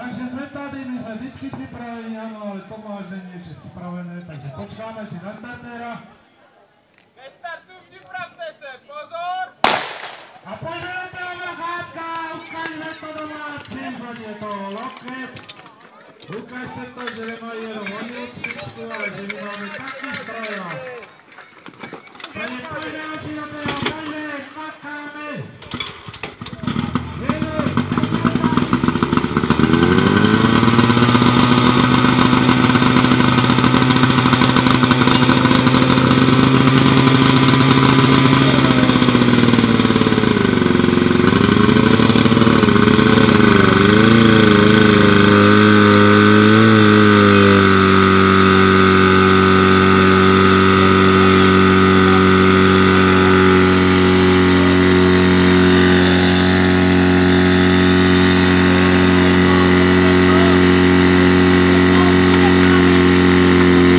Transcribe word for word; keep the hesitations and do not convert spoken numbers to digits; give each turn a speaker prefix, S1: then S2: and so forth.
S1: Takže sme tady, my sme vždycky připravení, áno, ale Tomáš není ešte připravené, takže počkáme si na startéra.
S2: Ke startu připravte se, pozor!
S1: A pozrite vrchátka, ukážme to domácím, hodně toho loket. Ukážte to, že nemají jenom hodilstvičku, ale že my máme taký strojov. Takže poďme si do toho, takže makáme.